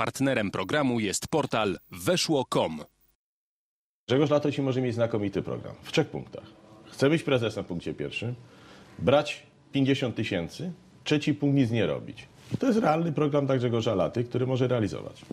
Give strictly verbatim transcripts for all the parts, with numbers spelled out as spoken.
Partnerem programu jest portal weszło kropka com. Grzegorz Lato ci może mieć znakomity program w trzech punktach. Chce być prezesem w punkcie pierwszym, brać pięćdziesiąt tysięcy, trzeci punkt nic nie robić. I to jest realny program dla Grzegorza Laty, który może realizować.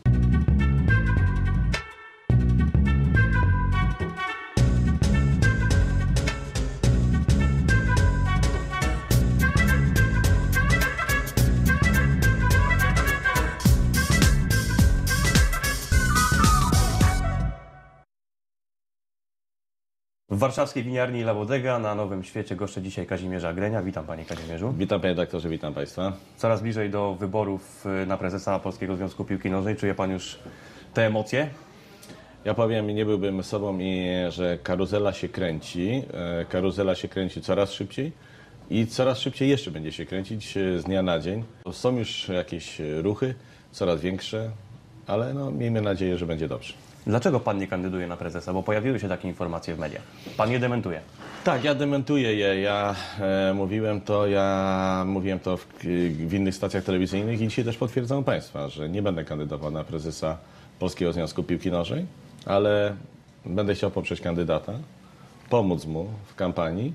W warszawskiej winiarni La Bodega na Nowym Świecie goszczę dzisiaj Kazimierza Grenia. Witam panie Kazimierzu. Witam panie doktorze, witam państwa. Coraz bliżej do wyborów na prezesa Polskiego Związku Piłki Nożnej. Czuje pan już te emocje? Ja powiem, nie byłbym sobą, i że karuzela się kręci. Karuzela się kręci coraz szybciej i coraz szybciej jeszcze będzie się kręcić z dnia na dzień. Są już jakieś ruchy, coraz większe, ale no, miejmy nadzieję, że będzie dobrze. Dlaczego pan nie kandyduje na prezesa? Bo pojawiły się takie informacje w mediach. Pan je dementuje. Tak, ja dementuję je. Ja e, mówiłem to, ja mówiłem to w, w innych stacjach telewizyjnych i dzisiaj też potwierdzam państwa, że nie będę kandydował na prezesa Polskiego Związku Piłki Nożnej, ale będę chciał poprzeć kandydata, pomóc mu w kampanii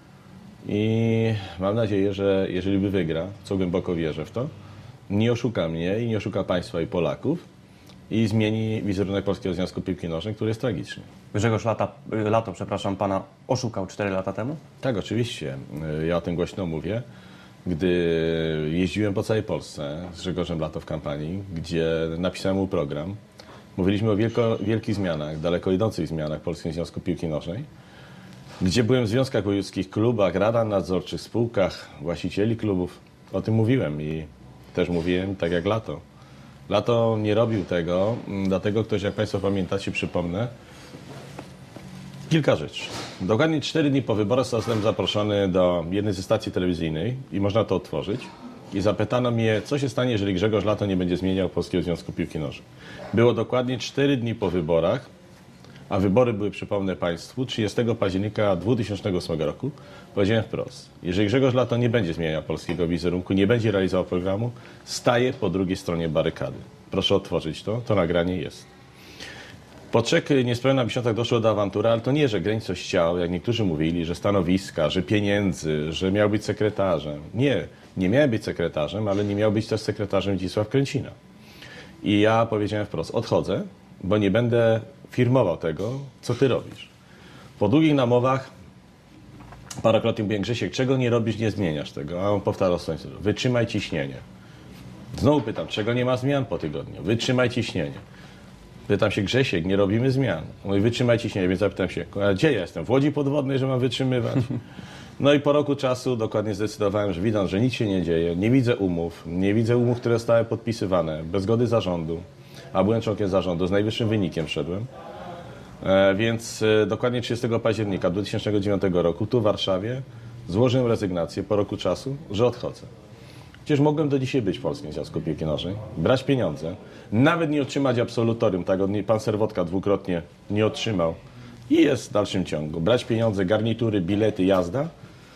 i mam nadzieję, że jeżeli by wygra, co głęboko wierzę w to, nie oszuka mnie i nie oszuka państwa i Polaków, i zmieni wizerunek Polskiego Związku Piłki Nożnej, który jest tragiczny. Grzegorz Lata, Lato, przepraszam pana, oszukał cztery lata temu? Tak, oczywiście. Ja o tym głośno mówię. Gdy jeździłem po całej Polsce z Grzegorzem Lato w kampanii, gdzie napisałem mu program, mówiliśmy o wielko, wielkich zmianach, daleko idących zmianach w Polskim Związku Piłki Nożnej, gdzie byłem w związkach wojewódzkich, klubach, radach nadzorczych, spółkach, właścicieli klubów. O tym mówiłem i też mówiłem tak jak Lato. Lato nie robił tego, dlatego ktoś, jak państwo pamiętacie, przypomnę, kilka rzeczy. Dokładnie cztery dni po wyborach zostałem zaproszony do jednej ze stacji telewizyjnej i można to otworzyć. I zapytano mnie, co się stanie, jeżeli Grzegorz Lato nie będzie zmieniał Polskiego Związku Piłki Nożnej. Było dokładnie cztery dni po wyborach, a wybory były, przypomnę państwu, trzydziestego października dwa tysiące ósmego roku. Powiedziałem wprost, jeżeli Grzegorz Lato nie będzie zmieniał polskiego wizerunku, nie będzie realizował programu, staje po drugiej stronie barykady. Proszę otworzyć to, to nagranie jest. Po trzech niespełna miesiącach doszło do awantury, ale to nie, że Greń coś chciał, jak niektórzy mówili, że stanowiska, że pieniędzy, że miał być sekretarzem. Nie, nie miał być sekretarzem, ale nie miał być też sekretarzem Zdzisław Kręcina. I ja powiedziałem wprost, odchodzę, bo nie będę firmował tego, co ty robisz. Po długich namowach parokrotnie mówiłem, Grzesiek, czego nie robisz, nie zmieniasz tego. A on powtarzał swoim stylu, wytrzymaj ciśnienie. Znowu pytam, czego nie ma zmian po tygodniu? Wytrzymaj ciśnienie. Pytam się, Grzesiek, nie robimy zmian. Mówi, wytrzymaj ciśnienie, więc zapytam się, a gdzie ja jestem? W Łodzi Podwodnej, że mam wytrzymywać? No i po roku czasu dokładnie zdecydowałem, że widząc, że nic się nie dzieje, nie widzę umów, nie widzę umów, które zostały podpisywane bez zgody zarządu, a byłem członkiem zarządu, z najwyższym wynikiem szedłem. E, więc e, dokładnie trzydziestego października dwa tysiące dziewiątego roku tu w Warszawie złożyłem rezygnację po roku czasu, że odchodzę. Przecież mogłem do dzisiaj być w Polskim Związku Piłki Nożnej, brać pieniądze, nawet nie otrzymać absolutorium, tak od pan Serwotka dwukrotnie nie otrzymał i jest w dalszym ciągu. Brać pieniądze, garnitury, bilety, jazda.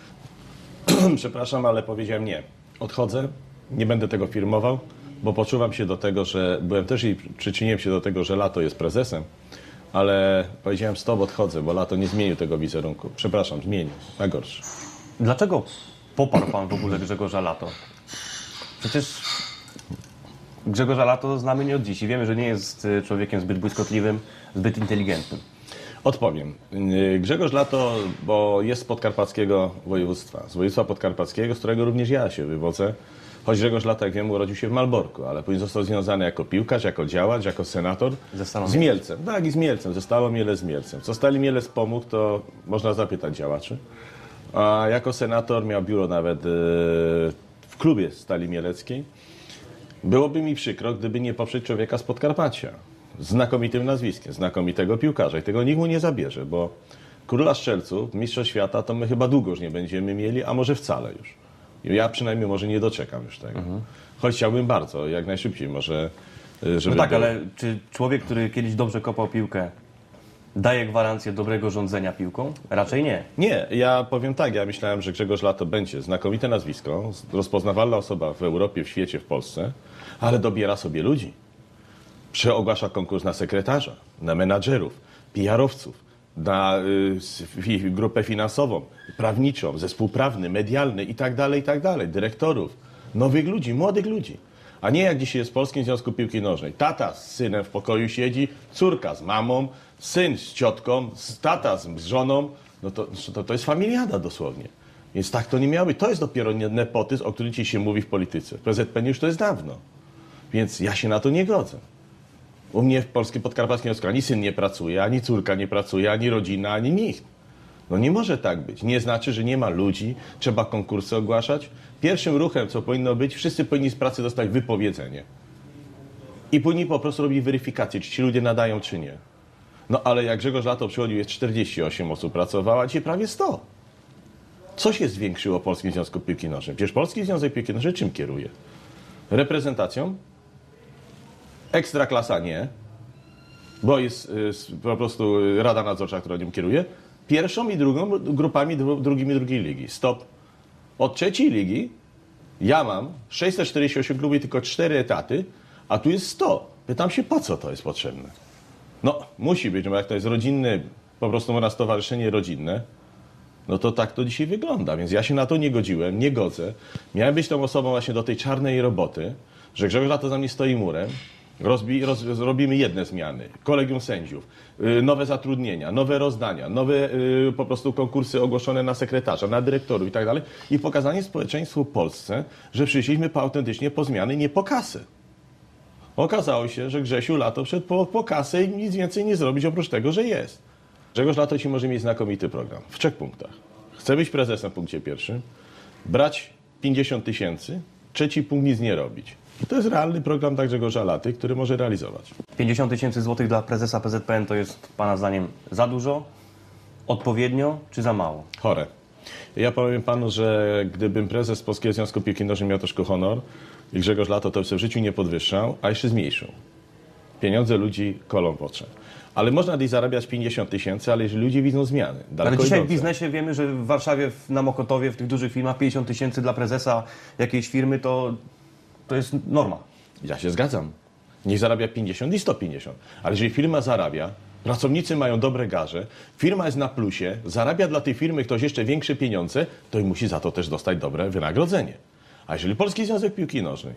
Przepraszam, ale powiedziałem nie. Odchodzę, nie będę tego firmował, bo poczuwam się do tego, że byłem też i przyczyniłem się do tego, że Lato jest prezesem, ale powiedziałem stop, odchodzę, bo Lato nie zmienił tego wizerunku. Przepraszam, zmienił, na gorszy. Dlaczego poparł pan w ogóle Grzegorza Lato? Przecież Grzegorza Lato znamy nie od dziś i wiemy, że nie jest człowiekiem zbyt błyskotliwym, zbyt inteligentnym. Odpowiem. Grzegorz Lato, bo jest z podkarpackiego województwa, z województwa podkarpackiego, z którego również ja się wywodzę. Choć Grzegorz Lato, jak wiem, urodził się w Malborku, ale później został związany jako piłkarz, jako działacz, jako senator z Mielcem. Tak, i z Mielcem. Zostało Mielec z Mielcem. Co Stali Mielec pomógł, to można zapytać działaczy. A jako senator miał biuro nawet w klubie Stali Mieleckiej. Byłoby mi przykro, gdyby nie poprzeć człowieka z Podkarpacia. Znakomitym nazwiskiem, znakomitego piłkarza. I tego nikt mu nie zabierze, bo króla strzelców, mistrza świata, to my chyba długo już nie będziemy mieli, a może wcale już. Ja przynajmniej może nie doczekam już tego. Mhm. Choć chciałbym bardzo, jak najszybciej może, żeby... No tak, było... ale czy człowiek, który kiedyś dobrze kopał piłkę, daje gwarancję dobrego rządzenia piłką? Raczej nie. Nie, ja powiem tak, ja myślałem, że Grzegorz Lato będzie znakomite nazwisko, rozpoznawalna osoba w Europie, w świecie, w Polsce, ale dobiera sobie ludzi. Przeogłasza konkurs na sekretarza, na menadżerów, P R-owców, na y, grupę finansową, prawniczą, zespół prawny, medialny i tak dalej, i tak dalej, dyrektorów, nowych ludzi, młodych ludzi. A nie jak dzisiaj jest w Polskim Związku Piłki Nożnej. Tata z synem w pokoju siedzi, córka z mamą, syn z ciotką, tata z żoną. No to, to, to jest familiada dosłownie. Więc tak to nie miało być. To jest dopiero nepotyzm, o którym dzisiaj się mówi w polityce. W P Z P N już to jest dawno. Więc ja się na to nie godzę. U mnie w Polskim Podkarpackim Związku ani syn nie pracuje, ani córka nie pracuje, ani rodzina, ani nikt. No nie może tak być. Nie znaczy, że nie ma ludzi, trzeba konkursy ogłaszać. Pierwszym ruchem, co powinno być, wszyscy powinni z pracy dostać wypowiedzenie. I powinni po prostu robić weryfikację, czy ci ludzie nadają, czy nie. No ale jak Grzegorz Lato przychodził, jest czterdzieści osiem osób pracowało, a dzisiaj prawie sto. Co się zwiększyło w Polskim Związku Piłki Nożnej? Przecież Polski Związek Piłki Nożnej czym kieruje? Reprezentacją? Ekstraklasa nie, bo jest y, po prostu Rada Nadzorcza, która nim kieruje. Pierwszą i drugą grupami dru, drugimi drugiej ligi. Stop. Od trzeciej ligi ja mam sześćset czterdzieści osiem klubów i tylko cztery etaty, a tu jest sto. Pytam się, po co to jest potrzebne? No, musi być, bo jak to jest rodzinne, po prostu można stowarzyszenie rodzinne, no to tak to dzisiaj wygląda. Więc ja się na to nie godziłem, nie godzę. Miałem być tą osobą właśnie do tej czarnej roboty, że Grzegorz Lato za mnie stoi murem. Rozbi, roz, robimy jedne zmiany, kolegium sędziów, yy, nowe zatrudnienia, nowe rozdania, nowe yy, po prostu konkursy ogłoszone na sekretarza, na dyrektorów i tak dalej i pokazanie społeczeństwu Polsce, że przyszliśmy po autentycznie po zmiany, nie po kasę. Okazało się, że Grzesiu Lato wszedł po, po kasę i nic więcej nie zrobić oprócz tego, że jest. Grzegorz Lato ci może mieć znakomity program w trzech punktach. Chce być prezesem w punkcie pierwszym, brać pięćdziesiąt tysięcy, trzeci punkt nic nie robić. I to jest realny program tak Grzegorza Laty, który może realizować. pięćdziesiąt tysięcy złotych dla prezesa P Z P N to jest Pana zdaniem za dużo, odpowiednio czy za mało? Chore. Ja powiem panu, że gdybym prezes Polskiego Związku Piłki Nożnej miał troszkę honor i Grzegorz Lato to w życiu nie podwyższał, a jeszcze zmniejszył. Pieniądze ludzi kolą w oczy. Ale można gdzieś zarabiać pięćdziesiąt tysięcy, ale jeżeli ludzie widzą zmiany. Ale dzisiaj w biznesie wiemy, że w Warszawie, na Mokotowie, w tych dużych firmach pięćdziesiąt tysięcy dla prezesa jakiejś firmy to, to jest norma. Ja się zgadzam. Niech zarabia pięćdziesiąt i sto pięćdziesiąt. Ale jeżeli firma zarabia, pracownicy mają dobre garze, firma jest na plusie, zarabia dla tej firmy ktoś jeszcze większe pieniądze, to i musi za to też dostać dobre wynagrodzenie. A jeżeli Polski Związek Piłki Nożnej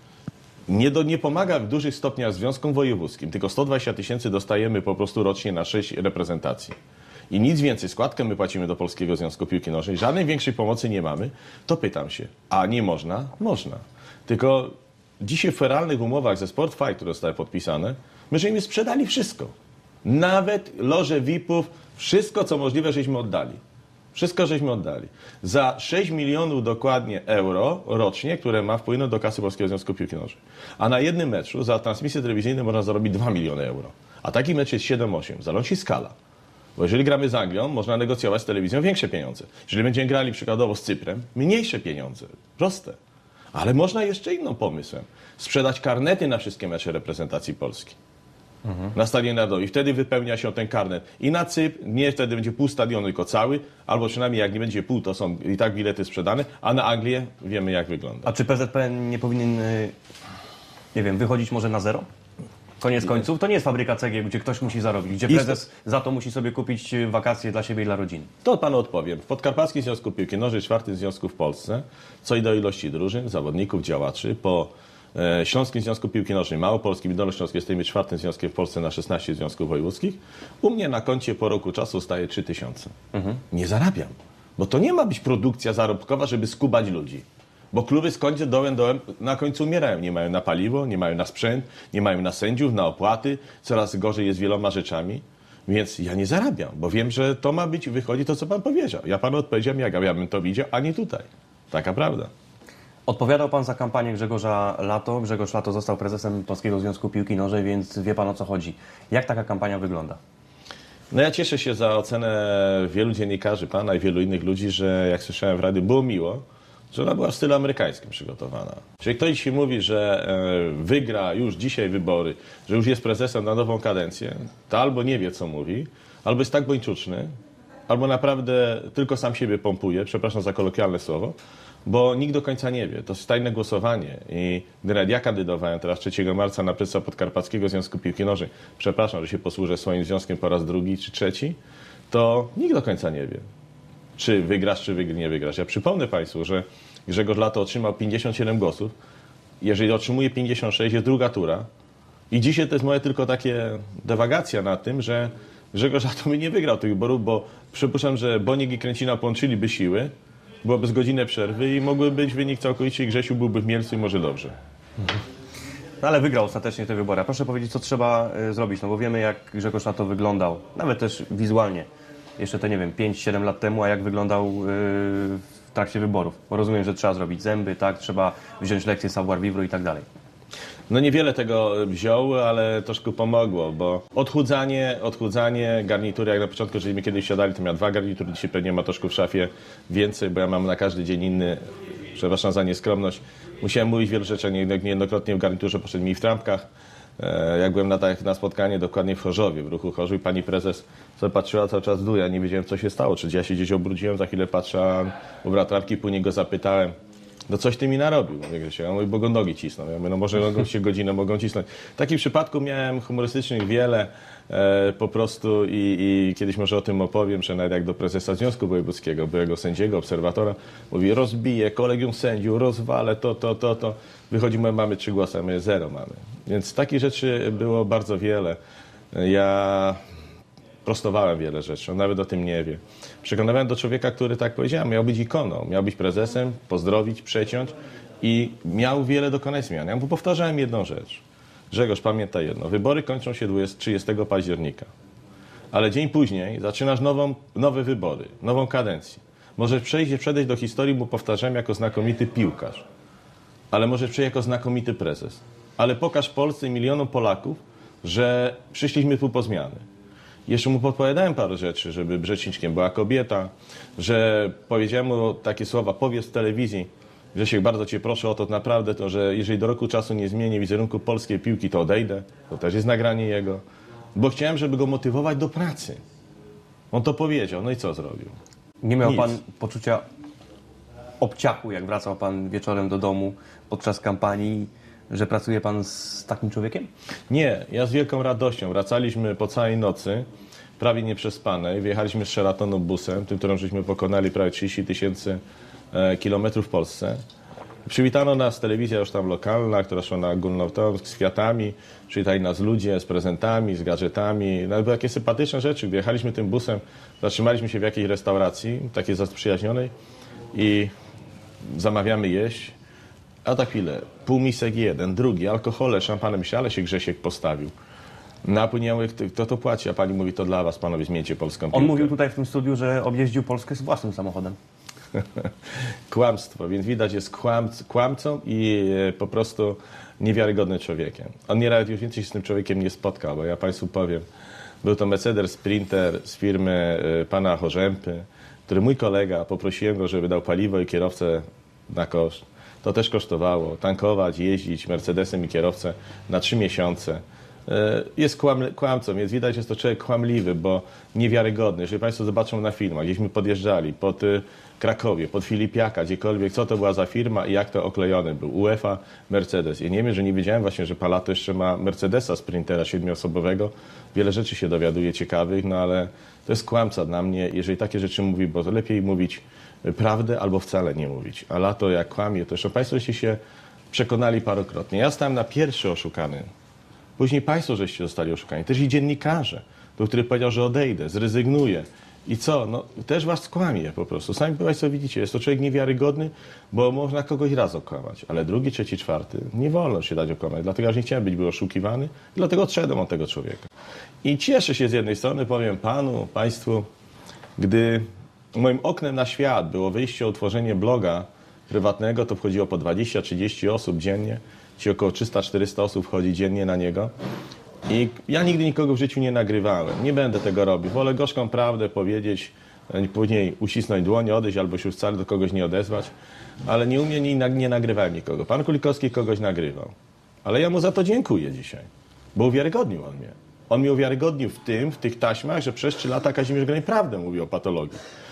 nie, do, nie pomaga w dużych stopniach związkom wojewódzkim, tylko sto dwadzieścia tysięcy dostajemy po prostu rocznie na sześć reprezentacji i nic więcej, składkę my płacimy do Polskiego Związku Piłki Nożnej, żadnej większej pomocy nie mamy, to pytam się, a nie można? Można. Tylko dzisiaj w feralnych umowach ze Sport Fight, które zostały podpisane, my żeśmy sprzedali wszystko. Nawet loże V I P-ów, wszystko co możliwe żeśmy oddali. Wszystko żeśmy oddali. Za sześć milionów dokładnie euro rocznie, które ma wpłynąć do kasy Polskiego Związku Piłki Nożnej. A na jednym meczu za transmisję telewizyjną można zarobić dwa miliony euro. A taki mecz jest siedem osiem. Zależy skala. Bo jeżeli gramy z Anglią, można negocjować z telewizją większe pieniądze. Jeżeli będziemy grali przykładowo z Cyprem, mniejsze pieniądze. Proste. Ale można jeszcze innym pomysłem. Sprzedać karnety na wszystkie mecze reprezentacji Polski. Mhm. Na Stadionie Narodowym. I wtedy wypełnia się ten karnet. I na Cypr, nie wtedy będzie pół stadionu, tylko cały, albo przynajmniej jak nie będzie pół, to są i tak bilety sprzedane, a na Anglię wiemy jak wygląda. A czy P Z P N nie powinien, nie wiem, wychodzić może na zero? Koniec końców, to nie jest fabryka cegieł, gdzie ktoś musi zarobić, gdzie prezes za to musi sobie kupić wakacje dla siebie i dla rodziny. To panu odpowiem. W Podkarpackim Związku Piłki Nożnej, czwartym związku w Polsce, co i do ilości drużyn, zawodników, działaczy, po e, Śląskim Związku Piłki Nożnej, Małopolskim i Dolnośląskim jesteśmy czwartym związkiem w Polsce na szesnaście związków wojewódzkich. U mnie na koncie po roku czasu staje trzy tysiące. Mhm. Nie zarabiam, bo to nie ma być produkcja zarobkowa, żeby skubać ludzi. Bo kluby z końca dołem, dołem na końcu umierają. Nie mają na paliwo, nie mają na sprzęt, nie mają na sędziów, na opłaty. Coraz gorzej jest wieloma rzeczami. Więc ja nie zarabiam, bo wiem, że to ma być, wychodzi to, co pan powiedział. Ja panu odpowiedziałem, jak ja bym to widział, a nie tutaj. Taka prawda. Odpowiadał pan za kampanię Grzegorza Lato. Grzegorz Lato został prezesem Polskiego Związku Piłki Nożnej, więc wie pan, o co chodzi. Jak taka kampania wygląda? No ja cieszę się za ocenę wielu dziennikarzy, pana i wielu innych ludzi, że jak słyszałem w radiu, było miło, że ona była w stylu amerykańskim przygotowana. Jeżeli ktoś dzisiaj mówi, że wygra już dzisiaj wybory, że już jest prezesem na nową kadencję, to albo nie wie, co mówi, albo jest tak bończuczny, albo naprawdę tylko sam siebie pompuje, przepraszam za kolokwialne słowo, bo nikt do końca nie wie. To jest tajne głosowanie i gdy nawet ja kandydowałem teraz trzeciego marca na prezesa Podkarpackiego Związku Piłki Nożnej, przepraszam, że się posłużę swoim związkiem po raz drugi czy trzeci, to nikt do końca nie wie, czy wygrasz, czy nie wygrasz. Ja przypomnę Państwu, że Grzegorz Lato otrzymał pięćdziesiąt siedem głosów. Jeżeli otrzymuje pięćdziesiąt sześć, jest druga tura. I dzisiaj to jest moje tylko takie dywagacja na tym, że Grzegorz Lato by nie wygrał tych wyborów, bo przypuszczam, że Boniek i Kręcina połączyliby siły, byłoby z godzinę przerwy i mógłby być wynik całkowicie i Grzesiu byłby w Mielcu i może dobrze. No ale wygrał ostatecznie te wybory. A proszę powiedzieć, co trzeba y, zrobić, no bo wiemy, jak Grzegorz Lato wyglądał, nawet też wizualnie, jeszcze te, nie wiem, pięć siedem lat temu, a jak wyglądał y, w trakcie wyborów. Bo rozumiem, że trzeba zrobić zęby, tak, trzeba wziąć lekcję savoir vivre i tak dalej. No niewiele tego wziął, ale troszkę pomogło, bo odchudzanie, odchudzanie, garnitury, jak na początku, jeżeli my kiedyś siadali, to miał dwa garnitury, dzisiaj pewnie ma troszkę w szafie więcej, bo ja mam na każdy dzień inny, przepraszam za nieskromność. Musiałem mówić wiele rzeczy, niejednokrotnie w garniturze poszedł mi w trampkach. Jak byłem na, na spotkanie dokładnie w Chorzowie, w ruchu Chorzów i pani prezes sobie patrzyła cały czas w dół, ja nie wiedziałem, co się stało, czy ja się gdzieś obróciłem, za chwilę patrzę, ubrał trampki, później go zapytałem, no coś ty mi narobił, mówię Grzesiu, ja mówię, bo go nogi cisną, ja mówię, no może mogą się godzinę, mogą cisnąć. Takich przypadków miałem humorystycznych wiele, e, po prostu i, i kiedyś może o tym opowiem, że nawet jak do prezesa Związku Wojewódzkiego, byłego sędziego, obserwatora, mówi, rozbiję kolegium sędziów, rozwalę to, to, to, to. Wychodzi, my mamy trzy głosy, a my zero mamy. Więc takich rzeczy było bardzo wiele. Ja prostowałem wiele rzeczy, on nawet o tym nie wie. Przekonywałem do człowieka, który, tak powiedziałem, miał być ikoną, miał być prezesem, pozdrowić, przeciąć i miał wiele dokonać zmian. Ja mu powtarzałem jedną rzecz. Grzegorz, pamiętaj jedno, wybory kończą się trzydziestego października, ale dzień później zaczynasz nową, nowe wybory, nową kadencję. Możesz przejść, przejść do historii, mu powtarzałem, jako znakomity piłkarz, ale możesz przejść jako znakomity prezes. Ale pokaż Polsce i milionom Polaków, że przyszliśmy tu po zmiany. Jeszcze mu podpowiadałem parę rzeczy, żeby rzeczniczkiem była kobieta, że powiedziałem mu takie słowa, powiedz w telewizji, Grzesiek, bardzo cię proszę o to naprawdę, to, że jeżeli do roku czasu nie zmienię wizerunku polskiej piłki, to odejdę. To też jest nagranie jego. Bo chciałem, żeby go motywować do pracy. On to powiedział, no i co zrobił? Nie miał Nic. pan poczucia obciachu, jak wracał pan wieczorem do domu podczas kampanii, że pracuje pan z takim człowiekiem? Nie, ja z wielką radością. Wracaliśmy po całej nocy, prawie nieprzespanej. Wyjechaliśmy z Sheratonu busem, tym, którym żeśmy pokonali prawie trzydzieści tysięcy kilometrów w Polsce. Przywitano nas telewizja już tam lokalna, która szła na Górnotomsk z kwiatami. Przywitali nas ludzie z prezentami, z gadżetami. No, były takie sympatyczne rzeczy. Wjechaliśmy tym busem, zatrzymaliśmy się w jakiejś restauracji, takiej zaprzyjaźnionej i zamawiamy jeść. A za chwilę, półmisek jeden, drugi, alkohole, szampanem, ale się Grzesiek postawił. No a później ja mówię, kto to płaci? A pani mówi, to dla was, panowie, zmieńcie polską piłkę. On mówił tutaj w tym studiu, że objeździł Polskę z własnym samochodem. Kłamstwo, więc widać, jest kłamc, kłamcą i e, po prostu niewiarygodnym człowiekiem. On nie nawet już więcej się z tym człowiekiem nie spotkał, bo ja państwu powiem, był to Mercedes Sprinter z firmy e, pana Chorzępy, który mój kolega, poprosiłem go, żeby dał paliwo i kierowcę na koszt. To też kosztowało. Tankować, jeździć Mercedesem i kierowcę na trzy miesiące. Jest kłam, kłamcą, więc widać, że jest to człowiek kłamliwy, bo niewiarygodny. Jeżeli państwo zobaczą na filmach, gdzieśmy podjeżdżali pod Krakowie, pod Filipiaka, gdziekolwiek, co to była za firma i jak to oklejony był. UEFA, Mercedes. Ja nie wiem, że nie wiedziałem właśnie, że pan Lato jeszcze ma Mercedesa Sprintera siedmioosobowego. Wiele rzeczy się dowiaduje ciekawych, no ale to jest kłamca dla mnie. Jeżeli takie rzeczy mówi, bo to lepiej mówić prawdę albo wcale nie mówić. A Lato jak kłamie, to jeszcze państwo żeście się przekonali parokrotnie. Ja stałem na pierwszy oszukany. Później państwo żeście zostali oszukani. Też i dziennikarze, do których powiedział, że odejdę, zrezygnuję. I co? No też was skłamie po prostu. Sami państwo widzicie, jest to człowiek niewiarygodny, bo można kogoś raz okłamać, ale drugi, trzeci, czwarty nie wolno się dać okłamać. Dlatego, że nie chciałem być był oszukiwany, dlatego odszedłem od tego człowieka. I cieszę się z jednej strony, powiem panu, państwu, gdy moim oknem na świat było wyjście, utworzenie bloga prywatnego, to wchodziło po dwadzieścia trzydzieści osób dziennie. Ci około trzysta czterysta osób wchodzi dziennie na niego. I ja nigdy nikogo w życiu nie nagrywałem. Nie będę tego robił. Wolę gorzką prawdę powiedzieć, później uścisnąć dłoń, odejść albo się wcale do kogoś nie odezwać. Ale nie umiem, nie, nie nagrywałem nikogo. Pan Kulikowski kogoś nagrywał. Ale ja mu za to dziękuję dzisiaj. Bo uwiarygodnił on mnie. On mnie uwiarygodnił w tym, w tych taśmach, że przez trzy lata Kazimierz Groń prawdę mówił o patologii.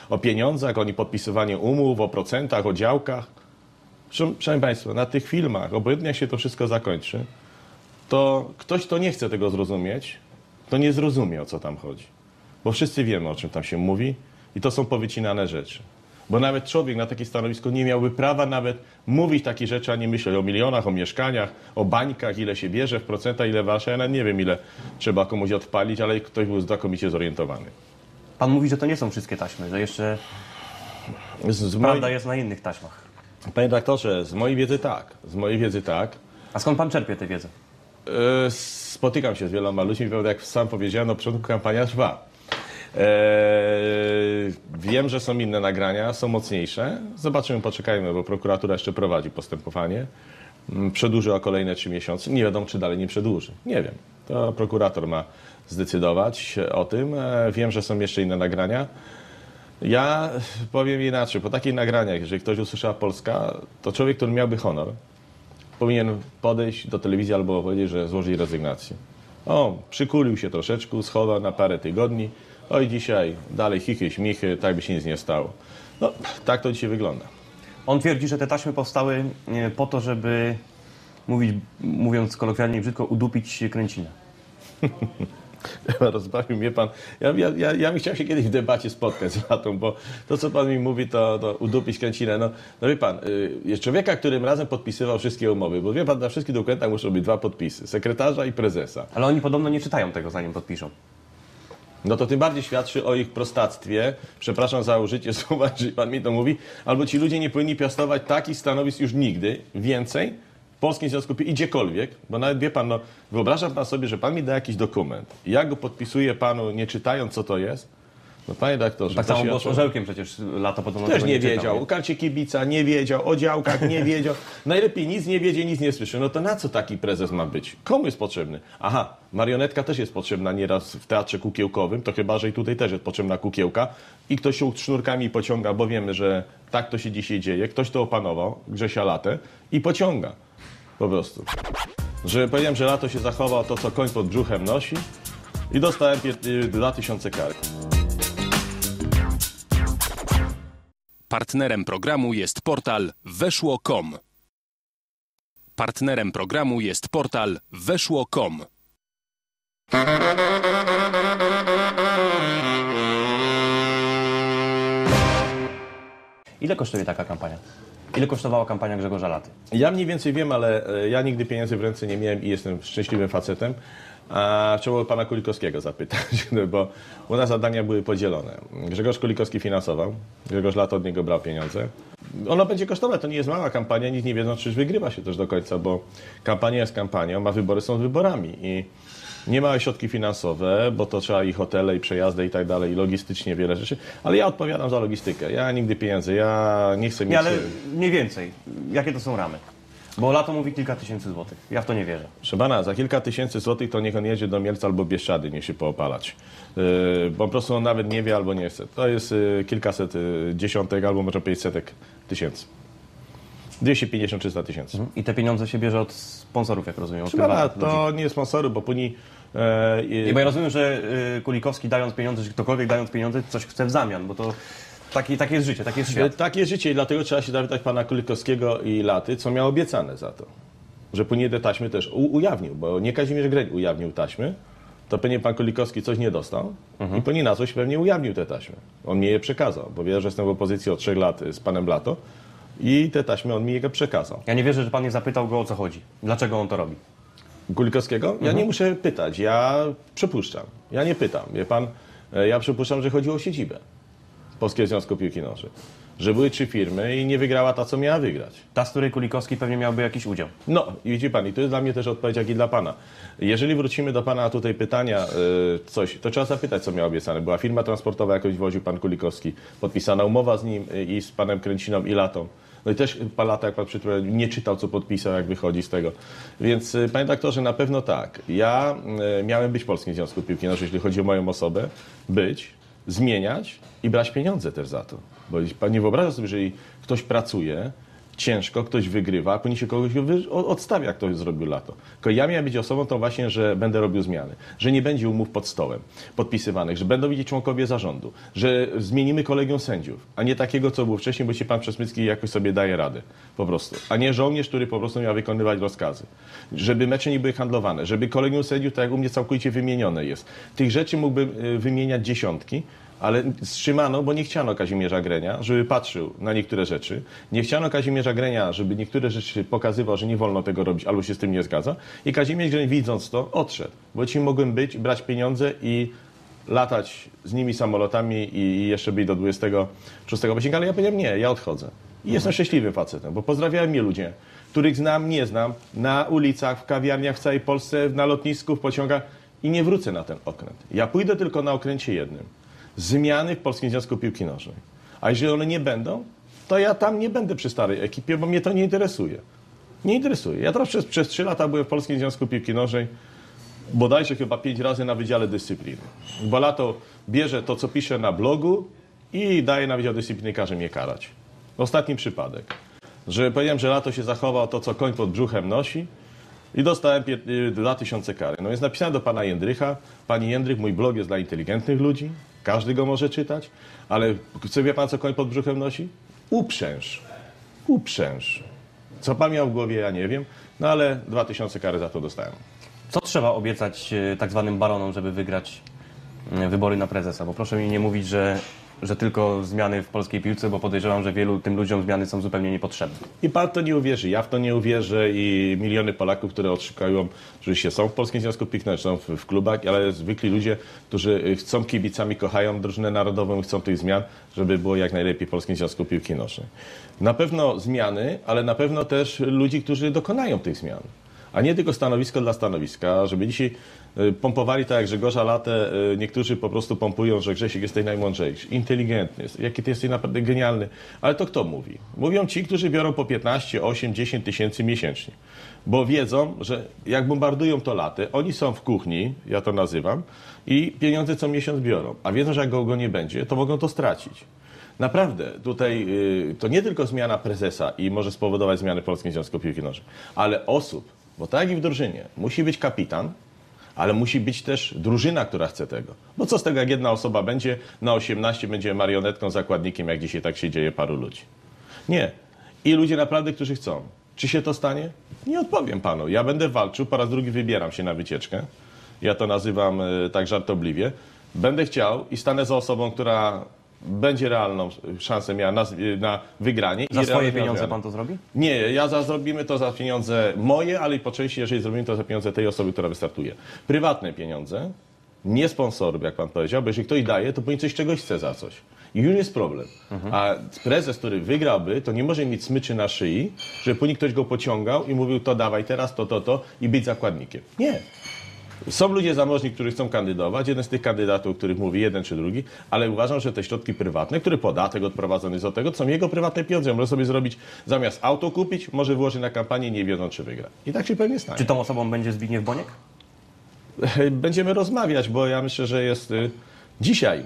o pieniądzach, o niepodpisywaniu umów, o procentach, o działkach. Proszę, proszę Państwa, na tych filmach, obojętnie jak się to wszystko zakończy, to ktoś, kto nie chce tego zrozumieć, to nie zrozumie, o co tam chodzi. Bo wszyscy wiemy, o czym tam się mówi i to są powycinane rzeczy. Bo nawet człowiek na takie stanowisko nie miałby prawa nawet mówić takie rzeczy, a nie myśleć o milionach, o mieszkaniach, o bańkach, ile się bierze w procentach, ile wasza. Ja nawet nie wiem, ile trzeba komuś odpalić, ale ktoś był znakomicie zorientowany. Pan mówi, że to nie są wszystkie taśmy, że jeszcze Z, z prawda mojej, jest na innych taśmach. Panie doktorze, z mojej wiedzy tak. Z mojej wiedzy tak. A skąd pan czerpie tę wiedzę? E, spotykam się z wieloma ludźmi, prawda, jak sam powiedziałem, na początku kampania trwa. E, wiem, że są inne nagrania, są mocniejsze. Zobaczymy, poczekajmy, bo prokuratura jeszcze prowadzi postępowanie. Przedłuży o kolejne trzy miesiące. Nie wiadomo, czy dalej nie przedłuży. Nie wiem. To prokurator ma zdecydować o tym. E, wiem, że są jeszcze inne nagrania. Ja powiem inaczej. Po takich nagraniach, jeżeli ktoś usłyszał Polska, to człowiek, który miałby honor, powinien podejść do telewizji albo powiedzieć, że złoży rezygnację. O, przykulił się troszeczkę, schował na parę tygodni. Oj, dzisiaj dalej chichy, śmichy, tak by się nic nie stało. No, tak to dzisiaj wygląda. On twierdzi, że te taśmy powstały e, po to, żeby, mówić, mówiąc kolokwialnie i brzydko, udupić Kręcinę. Rozbawił mnie pan. Ja, ja, ja, ja bym chciał się kiedyś w debacie spotkać z Latą, bo to, co pan mi mówi, to, to udupić Kręcinę. No, no wie pan, y, jest człowieka, którym razem podpisywał wszystkie umowy, bo wie pan, na wszystkich dokumentach muszą być dwa podpisy, sekretarza i prezesa. Ale oni podobno nie czytają tego, zanim podpiszą. No to tym bardziej świadczy o ich prostactwie. Przepraszam za użycie słowa, jeżeli pan mi to mówi. Albo ci ludzie nie powinni piastować takich stanowisk już nigdy więcej w Polskim Związku Piłki i gdziekolwiek. Bo nawet wie pan, no wyobraża pan sobie, że pan mi da jakiś dokument. Ja go podpisuję panu, nie czytając, co to jest. No panie doktorze. Tak to samo się było z oczy- Orzełkiem przecież lata podobno Też tego nie czytał, wiedział. O karcie kibica nie wiedział, o działkach nie wiedział. Najlepiej nic nie wiedzie, nic nie słyszy. No to na co taki prezes ma być? Komu jest potrzebny? Aha, marionetka też jest potrzebna nieraz w teatrze kukiełkowym, to chyba, że i tutaj też jest potrzebna kukiełka i ktoś się sznurkami pociąga, bo wiemy, że tak to się dzisiaj dzieje. Ktoś to opanował, Grzesia Latę i pociąga. Po prostu. Że powiedziałem, że Lato się zachował to, co koń pod brzuchem nosi i dostałem dwa tysiące kary. Partnerem programu jest portal weszło kropka com. Partnerem programu jest portal weszło kropka com. Ile kosztuje taka kampania? Ile kosztowała kampania Grzegorza Laty? Ja mniej więcej wiem, ale e, ja nigdy pieniędzy w ręce nie miałem i jestem szczęśliwym facetem. A trzeba było pana Kulikowskiego zapytać, no bo u nas zadania były podzielone. Grzegorz Kulikowski finansował, Grzegorz Lato od niego brał pieniądze. Ona będzie kosztować, to nie jest mała kampania, nic nie wiedzą, czy wygrywa się też do końca, bo kampania jest kampanią, a wybory są wyborami. I nie małe środki finansowe, bo to trzeba i hotele, i przejazdy, i tak dalej, i logistycznie wiele rzeczy. Ale ja odpowiadam za logistykę. Ja nigdy pieniędzy, ja nie chcę mieć... Nie, ale mniej więcej. Jakie to są ramy? Bo Lato mówi kilka tysięcy złotych. Ja w to nie wierzę. Proszę pana, za kilka tysięcy złotych to niech on jedzie do Mielca albo Bieszczady, niech się poopalać. Yy, bo po prostu on nawet nie wie albo nie chce. To jest yy, kilkaset yy, dziesiątek albo może powiedzieć setek tysięcy. dwieście pięćdziesiąt do trzystu tysięcy. I te pieniądze się bierze od sponsorów, jak rozumiem. Od Proszę pana, prywatnych ludzi. to nie jest sponsoru, bo później... Yy, Nie, bo ja rozumiem, że y, Kulikowski dając pieniądze, czy ktokolwiek dając pieniądze, coś chce w zamian, bo to takie, takie jest życie, takie jest świat. Takie życie i dlatego trzeba się zapytać pana Kulikowskiego i Laty, co miał obiecane za to. Że później te taśmy też u- ujawnił, bo nie Kazimierz Greń ujawnił taśmy, to pewnie pan Kulikowski coś nie dostał i później na coś pewnie ujawnił te taśmy. On mi je przekazał, bo wie, że jestem w opozycji od trzech lat z panem Lato i te taśmy on mi je przekazał. Ja nie wierzę, że pan nie zapytał go, o co chodzi. Dlaczego on to robi? Kulikowskiego? Ja nie muszę pytać, ja przypuszczam. Ja nie pytam. Wie pan, e, ja przypuszczam, że chodziło o siedzibę Polskiego Związku Piłki Nożnej. Że były trzy firmy i nie wygrała ta, co miała wygrać. Ta, z której Kulikowski pewnie miałby jakiś udział. No i widzi pan, i to jest dla mnie też odpowiedź, jak i dla pana. Jeżeli wrócimy do pana tutaj pytania, y, coś, to trzeba zapytać, co miał obiecane. Była firma transportowa, jakoś woził pan Kulikowski, podpisana umowa z nim y, i z panem Kręciną i Latą. No i też pan Lata, jak pan przytulił, nie czytał, co podpisał, jak wychodzi z tego. Więc y, panie doktorze, na pewno tak. Ja y, miałem być w Polskim Związku Piłki Nożnej, jeśli chodzi o moją osobę, być, zmieniać i brać pieniądze też za to. Bo pan nie wyobraża sobie, że jeżeli ktoś pracuje ciężko, ktoś wygrywa, a później się kogoś wy- odstawia, jak ktoś zrobił lato. Tylko ja miałem być osobą tą właśnie, że będę robił zmiany, że nie będzie umów pod stołem podpisywanych, że będą widzieć członkowie zarządu, że zmienimy kolegium sędziów, a nie takiego, co było wcześniej, bo się pan Przesmycki jakoś sobie daje radę, po prostu. A nie żołnierz, który po prostu miał wykonywać rozkazy. Żeby mecze nie były handlowane, żeby kolegium sędziów, tak jak u mnie, całkowicie wymienione jest. Tych rzeczy mógłbym y, wymieniać dziesiątki, ale wstrzymano, bo nie chciano Kazimierza Grenia, żeby patrzył na niektóre rzeczy. Nie chciano Kazimierza Grenia, żeby niektóre rzeczy pokazywał, że nie wolno tego robić, albo się z tym nie zgadza. I Kazimierz Greń, widząc to, odszedł. Bo ci mogłem być, brać pieniądze i latać z nimi samolotami i jeszcze być do dwudziestego szóstego października, ale ja powiedziałem nie, ja odchodzę. I jestem szczęśliwym facetem, bo pozdrawiają mnie ludzie, których znam, nie znam, na ulicach, w kawiarniach w całej Polsce, na lotnisku, w pociągach i nie wrócę na ten okręt. Ja pójdę tylko na okręcie jednym. Zmiany w Polskim Związku Piłki Nożnej. A jeżeli one nie będą, to ja tam nie będę przy starej ekipie, bo mnie to nie interesuje. Nie interesuje. Ja teraz przez, przez trzy lata byłem w Polskim Związku Piłki Nożnej, bodajże chyba pięć razy na Wydziale Dyscypliny. Bo lato bierze to, co pisze na blogu i daje na Wydział Dyscypliny, każe mnie karać. Ostatni przypadek. Że powiedziałem, że lato się zachował to, co koń pod brzuchem nosi i dostałem dwa tysiące kary. No więc napisałem do pana Jędrycha. Pani Jędrych, mój blog jest dla inteligentnych ludzi. Każdy go może czytać, ale co wie pan, co koń pod brzuchem nosi? Uprzęż. Uprzęż. Co pan miał w głowie, ja nie wiem, no ale dwa tysiące kary za to dostałem. Co trzeba obiecać e, tak zwanym baronom, żeby wygrać e, wybory na prezesa? Bo proszę mi nie mówić, że, że tylko zmiany w polskiej piłce, bo podejrzewam, że wielu tym ludziom zmiany są zupełnie niepotrzebne. I pan to nie uwierzy, ja w to nie uwierzę i miliony Polaków, które otrzykają, rzeczywiście są w Polskim Związku Piłki Nożnej, są w, w klubach, ale zwykli ludzie, którzy chcą kibicami, kochają drużynę narodową i chcą tych zmian, żeby było jak najlepiej w Polskim Związku Piłki Nożnej. Na pewno zmiany, ale na pewno też ludzi, którzy dokonają tych zmian. A nie tylko stanowisko dla stanowiska, żeby dzisiaj pompowali tak jak Grzegorza Latę, niektórzy po prostu pompują, że Grzesiek jesteś najmądrzejszy, inteligentny, jaki ty jesteś naprawdę genialny. Ale to kto mówi? Mówią ci, którzy biorą po piętnaście, osiem, dziesięć tysięcy miesięcznie. Bo wiedzą, że jak bombardują to Latę, oni są w kuchni, ja to nazywam, i pieniądze co miesiąc biorą. A wiedzą, że jak go, go nie będzie, to mogą to stracić. Naprawdę, tutaj y, to nie tylko zmiana prezesa i może spowodować zmiany w Polskim Związku Piłki Nożnej, ale osób, bo tak jak i w drużynie, musi być kapitan, ale musi być też drużyna, która chce tego. Bo co z tego, jak jedna osoba będzie na osiemnaście, będzie marionetką, zakładnikiem, jak dzisiaj tak się dzieje paru ludzi. Nie. I ludzie naprawdę, którzy chcą. Czy się to stanie? Nie odpowiem panu. Ja będę walczył, po raz drugi wybieram się na wycieczkę. Ja to nazywam y, tak żartobliwie. Będę chciał i stanę za osobą, która będzie realną szansę miała na, na wygranie. Za i swoje pieniądze pan to zrobi? Nie, ja za, zrobimy to za pieniądze moje, ale i po części, jeżeli zrobimy to za pieniądze tej osoby, która wystartuje. Prywatne pieniądze, nie sponsorów, jak pan powiedział, bo jeżeli ktoś daje, to powinien coś czegoś chce za coś. I już jest problem. Mhm. A prezes, który wygrałby, to nie może mieć smyczy na szyi, żeby później ktoś go pociągał i mówił, to dawaj teraz, to, to, to i być zakładnikiem. Nie. Są ludzie zamożni, którzy chcą kandydować. Jeden z tych kandydatów, o których mówi jeden czy drugi, ale uważam, że te środki prywatne, które podatek odprowadzony jest od tego, to są jego prywatne pieniądze. Może sobie zrobić, zamiast auto kupić, może włożyć na kampanię, nie wiedząc, czy wygra. I tak się pewnie stanie. Czy tą osobą będzie Zbigniew Boniek? Będziemy rozmawiać, bo ja myślę, że jest y, dzisiaj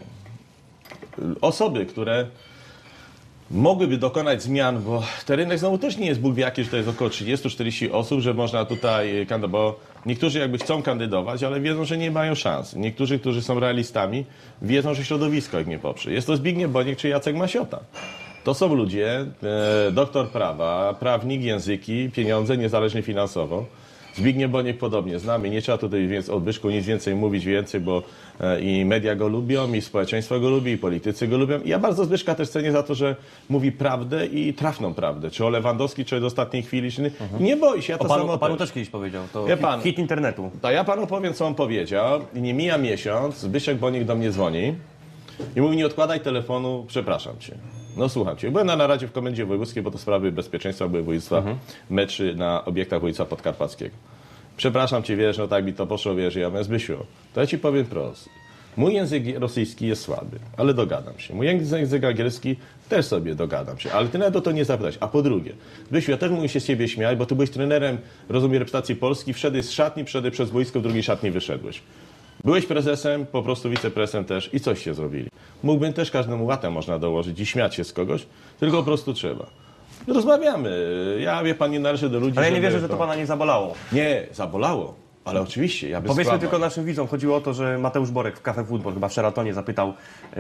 osoby, które mogłyby dokonać zmian, bo ten rynek znowu też nie jest Bóg wie jaki, że to jest około trzydzieści czterdzieści osób, że można tutaj kandydować, bo niektórzy jakby chcą kandydować, ale wiedzą, że nie mają szans. Niektórzy, którzy są realistami, wiedzą, że środowisko ich nie poprze. Jest to Zbigniew Boniek czy Jacek Masiota. To są ludzie, e, doktor prawa, prawnik, języki, pieniądze, niezależnie finansowo. Zbigniew Boniek podobnie znamy, nie trzeba tutaj więc o Zbyszku nic więcej mówić więcej, bo e, i media go lubią, i społeczeństwo go lubi, i politycy go lubią. I ja bardzo Zbyszka też cenię za to, że mówi prawdę i trafną prawdę. Czy o Lewandowski, czy do ostatniej chwili, czy mhm. nie boi się, ja to o panu, samo o panu też. też kiedyś powiedział, to Wie pan, hit internetu. To ja panu powiem, co on powiedział. I nie mija miesiąc, Zbyszek Boniek do mnie dzwoni i mówi, nie odkładaj telefonu, przepraszam cię. No słucham cię. Byłem na naradzie w Komendzie Wojewódzkiej, bo to sprawy bezpieczeństwa były województwa, mhm. meczy na obiektach województwa podkarpackiego. Przepraszam cię, wiesz, no tak mi to poszło, wiesz, ja mówię, Zbysiu, to ja ci powiem prosto. Mój język rosyjski jest słaby, ale dogadam się. Mój język angielski też sobie dogadam się, ale ty nawet o to nie zapytać. A po drugie, Zbysiu, ja też mógł się z ciebie śmiać, bo ty byłeś trenerem, rozumiem, reprezentacji Polski, wszedłeś z szatni, wszedłeś przez wojsko, w drugiej szatni wyszedłeś. Byłeś prezesem, po prostu wiceprezesem też i coś się zrobili. Mógłbym też każdemu łatę można dołożyć i śmiać się z kogoś, tylko po prostu trzeba. Rozmawiamy. Ja, wie pan, nie należę do ludzi, Ale ja nie żeby wierzę, że to pana nie zabolało. Nie, zabolało. Ale oczywiście, ja bez Powiedzmy skłamał. tylko naszym widzom, chodziło o to, że Mateusz Borek w Cafe Football, chyba w Sheratonie, zapytał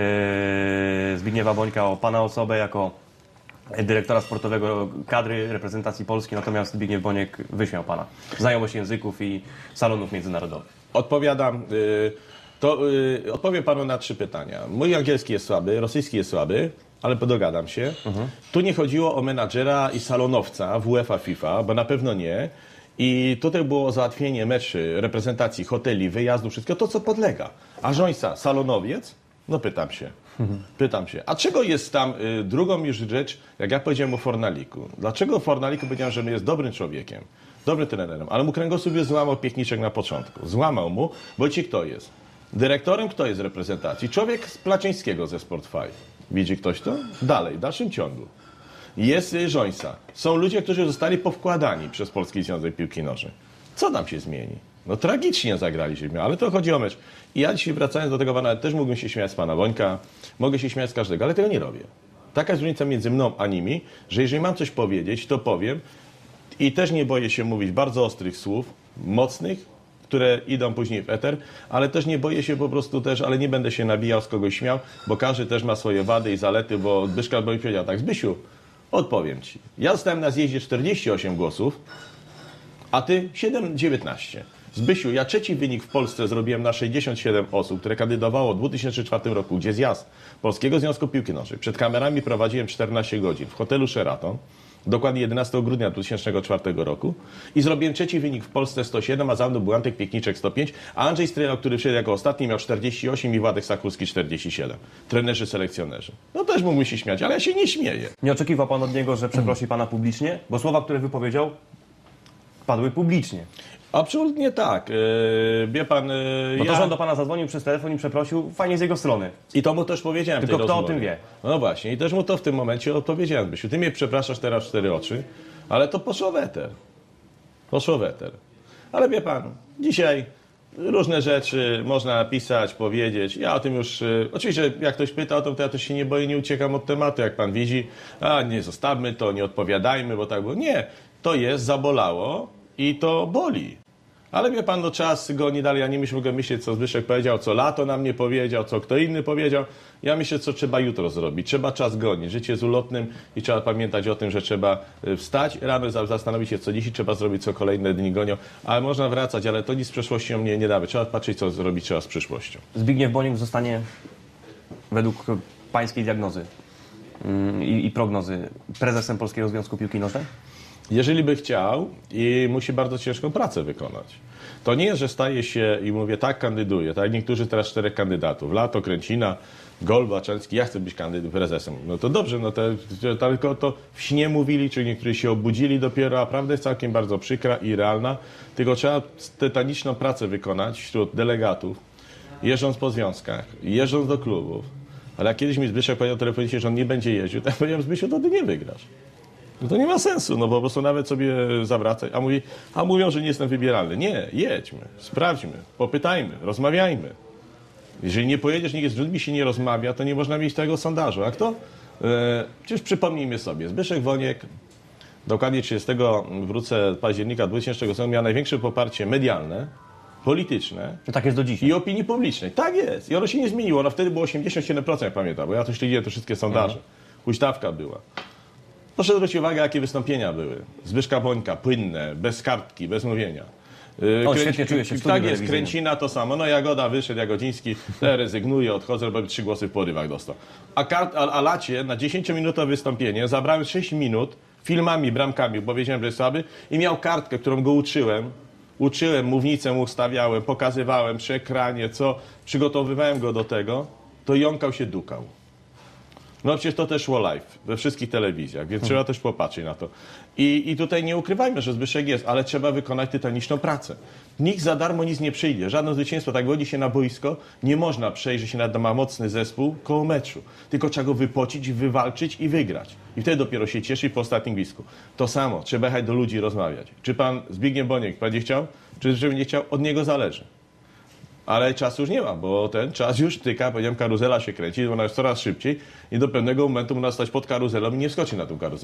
yy, Zbigniewa Bońka o pana osobę jako dyrektora sportowego kadry reprezentacji Polski, natomiast Zbigniew Boniek wyśmiał pana. Znajomość języków i salonów międzynarodowych. Odpowiadam, y, to y, odpowiem panu na trzy pytania. Mój angielski jest słaby, rosyjski jest słaby, ale podogadam się. Mhm. Tu nie chodziło o menadżera i salonowca w UEFA, FIFA, bo na pewno nie. I tutaj było załatwienie meczy, reprezentacji, hoteli, wyjazdu, wszystko to, co podlega. A Żońca, salonowiec? No pytam się. Mhm. Pytam się. A czego jest tam y, drugą już rzecz, jak ja powiedziałem o Fornaliku? Dlaczego o Fornaliku powiedziałem, że jest dobrym człowiekiem, dobrym trenerem, ale mu kręgosłup złamał Piechniczek na początku. Złamał mu, bo ci kto jest? Dyrektorem kto jest z reprezentacji? Człowiek z Placzyńskiego ze Sport pięć. Widzi ktoś to? Dalej, w dalszym ciągu. Jest Żońca. Są ludzie, którzy zostali powkładani przez Polski Związek Piłki Nożnej. Co tam się zmieni? No tragicznie zagraliśmy, ale to chodzi o mecz. I ja dzisiaj wracając do tego pana, też mógłbym się śmiać z pana Bońka, mogę się śmiać z każdego, ale tego nie robię. Taka jest różnica między mną a nimi, że jeżeli mam coś powiedzieć, to powiem i też nie boję się mówić bardzo ostrych słów, mocnych, które idą później w eter, ale też nie boję się po prostu też, ale nie będę się nabijał, z kogoś śmiał, bo każdy też ma swoje wady i zalety, bo Zbyszka Boń powiedział tak, Zbysiu, odpowiem ci. Ja dostałem na zjeździe czterdzieści osiem głosów, a ty siedem dziewiętnaście. Zbysiu, ja trzeci wynik w Polsce zrobiłem na sześćdziesiąt siedem osób, które kandydowało w dwa tysiące czwartym roku, gdzie zjazd Polskiego Związku Piłki Nożnej. Przed kamerami prowadziłem czternaście godzin w hotelu Sheraton, dokładnie jedenastego grudnia dwa tysiące czwartego roku i zrobiłem trzeci wynik w Polsce sto siedem, a za mną był Antek Piechniczek sto pięć, a Andrzej Stryjał, który przyszedł jako ostatni, miał czterdzieści osiem i Władek Sachulski czterdzieści siedem. Trenerzy, selekcjonerzy. No też mógłbym się śmiać, ale ja się nie śmieję. Nie oczekiwał pan od niego, że przeprosi pana publicznie? Bo słowa, które wypowiedział, padły publicznie. Absolutnie tak. Yy, wie pan, yy, Bo to, ja... że on do pana zadzwonił przez telefon i przeprosił, fajnie z jego strony. I to mu też powiedziałem. Tylko tej kto rozmowie. o tym wie? No właśnie, i też mu to w tym momencie odpowiedziałem. Bysiu, ty mnie przepraszasz teraz w cztery oczy, ale to poszło w eter. Poszło w eter. Ale wie pan, dzisiaj różne rzeczy można napisać, powiedzieć. Ja o tym już, yy, oczywiście jak ktoś pyta o to, to ja też się nie boję, nie uciekam od tematu, jak pan widzi. A nie zostawmy to, nie odpowiadajmy, bo tak było. Nie, to jest, zabolało i to boli. Ale wie pan, no czas goni dalej. Ja nie myślę, mogę myśleć, co Zbyszek powiedział, co Lato nam nie powiedział, co kto inny powiedział. Ja myślę, co trzeba jutro zrobić. Trzeba czas gonić. Życie jest ulotnym i trzeba pamiętać o tym, że trzeba wstać rano, zastanowić się, co dzisiaj trzeba zrobić, co kolejne dni gonią. Ale można wracać, ale to nic z przeszłością nie, nie daje. Trzeba patrzeć, co zrobić trzeba z przyszłością. Zbigniew Boniek zostanie według pańskiej diagnozy yy, i, i prognozy prezesem Polskiego Związku Piłki Nożnej? Jeżeli by chciał i musi bardzo ciężką pracę wykonać. To nie jest, że staje się i mówię, tak kandyduję, tak jak niektórzy teraz czterech kandydatów, Lato, Kręcina, Gol, Baczewski, ja chcę być kandydatem, prezesem. No to dobrze, no to, to tylko to w śnie mówili, czy niektórzy się obudzili dopiero, a prawda jest całkiem bardzo przykra i realna, tylko trzeba tytaniczną pracę wykonać wśród delegatów, jeżdżąc po związkach, jeżdżąc do klubów. Ale jak kiedyś mi Zbyszek powiedział telefonicznie, że on nie będzie jeździł, to ja powiedziałem, Zbysiu, to ty nie wygrasz. No to nie ma sensu, no bo po prostu nawet sobie zawracać. A, mówi, a mówią, że nie jestem wybieralny. Nie, jedźmy, sprawdźmy, popytajmy, rozmawiajmy. Jeżeli nie pojedziesz, nikt z ludźmi się nie rozmawia, to nie można mieć tego sondażu. A kto? E, przecież przypomnijmy sobie, Zbyszek Woniek, dokładnie trzydziestego wrócę października dwutysięcznego miał największe poparcie medialne, polityczne I tak jest do dzisiaj. i opinii publicznej. Tak jest. I ono się nie zmieniło. Ono wtedy było osiemdziesiąt siedem procent, jak pamiętam, bo ja to śledziłem te wszystkie sondaże. Huśtawka była. Proszę zwrócić uwagę, jakie wystąpienia były. Zbyszka Bońka, płynne, bez kartki, bez mówienia. On świetnie czuje się w studiu Tak jest, telewizyjnym. Kręcina to samo. No Jagoda wyszedł, Jagodziński, ja rezygnuję, odchodzę, bo trzy głosy w porywach dostał. A, kart, a, a Lacie na dziesięciominutowe wystąpienie zabrałem sześć minut filmami, bramkami, bo wiedziałem, że jest słaby i miał kartkę, którą go uczyłem. Uczyłem, mównicę mu ustawiałem, pokazywałem przy ekranie, co przygotowywałem go do tego, to jąkał się, dukał. No przecież to też szło live we wszystkich telewizjach, więc hmm. trzeba też popatrzeć na to. I, I tutaj nie ukrywajmy, że Zbyszek jest, ale trzeba wykonać tytaniczną pracę. Nikt za darmo nic nie przyjdzie. Żadne zwycięstwo, tak wchodzi się na boisko, nie można przejść, że się ma mocny zespół koło meczu. Tylko trzeba go wypocić, wywalczyć i wygrać. I wtedy dopiero się cieszy po ostatnim gwizdku. To samo, trzeba jechać do ludzi i rozmawiać. Czy pan Zbigniew Boniek będzie chciał, czy żeby nie chciał, od niego zależy. Ale czasu już nie ma, bo ten czas już tyka, powiedziałem, karuzela się kręci, ona jest coraz szybciej i do pewnego momentu można stać pod karuzelą i nie wskoczy na tą karuzelę.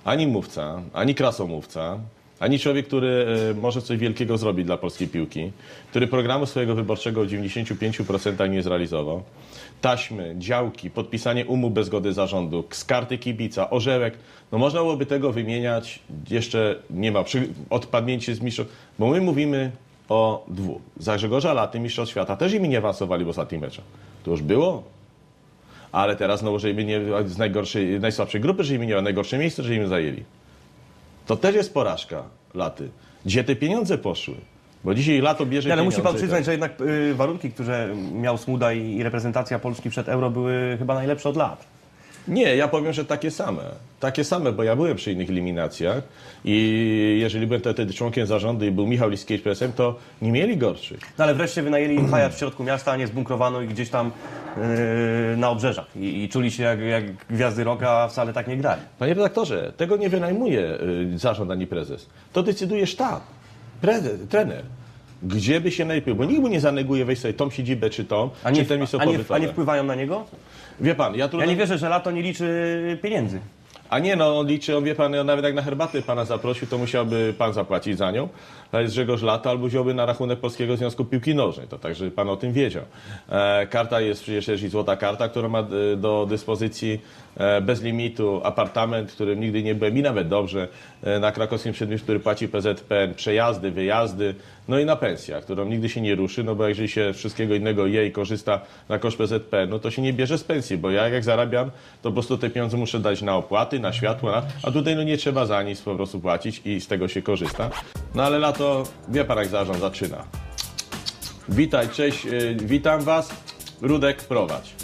ani mówca, ani krasomówca, ani człowiek, który e, może coś wielkiego zrobić dla polskiej piłki, który programu swojego wyborczego w dziewięćdziesięciu pięciu procentach nie zrealizował. Taśmy, działki, podpisanie umów bez zgody zarządu, z karty kibica, orzełek. No można byłoby tego wymieniać, jeszcze nie ma, przy, odpadnięcie z mistrzostw, bo my mówimy o dwóch. Za Grzegorza Laty mistrzostw świata też im nie awansowali w ostatnim meczu. To już było. Ale teraz znowu, że im nie, z najgorszej, najsłabszej grupy, że im nie ma najgorsze miejsce, że im zajęli. To też jest porażka Laty. Gdzie te pieniądze poszły? Bo dzisiaj Lato bierze Ale pieniądze. musi pan przyznać, że jednak y, warunki, które miał Smuda i, i reprezentacja Polski przed Euro były chyba najlepsze od lat. Nie, ja powiem, że takie same. Takie same, bo ja byłem przy innych eliminacjach i jeżeli byłem wtedy członkiem zarządu i był Michał Liskiewicz prezesem, to nie mieli gorszych. No ale wreszcie wynajęli hajat w środku miasta, a nie zbunkrowano i gdzieś tam yy, na obrzeżach. I, I czuli się jak, jak gwiazdy rocka, a wcale tak nie grali. Panie redaktorze, tego nie wynajmuje y, zarząd ani prezes. To decyduje sztab, prezes, trener. Gdzie by się najlepiej, bo nikt mu nie zaneguje wejść sobie tą siedzibę czy tą, A nie, czy te miejsce a, nie, pobytowe. a nie wpływają na niego? Wie pan, ja trudno... Ja nie wierzę, że Lato nie liczy pieniędzy. A nie, no on liczy, on wie pan, on nawet jak na herbatę pana zaprosił, to musiałby pan zapłacić za nią. To jest Grzegorz Lato, albo wziąłby na rachunek Polskiego Związku Piłki Nożnej. To tak, żeby pan o tym wiedział. E, karta jest przecież też i złota karta, którą ma e, do dyspozycji e, bez limitu apartament, w którym nigdy nie byłem i nawet dobrze, e, na krakowskim przedmieściu, który płaci P Z P N, przejazdy, wyjazdy, no i na pensja, którą nigdy się nie ruszy, no bo jeżeli się wszystkiego innego je i korzysta na koszt P Z P N, no to się nie bierze z pensji, bo ja jak zarabiam, to po prostu te pieniądze muszę dać na opłaty, na światło, na, a tutaj no nie trzeba za nic po prostu płacić i z tego się korzysta. No ale Lato, wie pan jak zarząd zaczyna. Witaj, cześć, yy, witam was, Rudek, prowadź.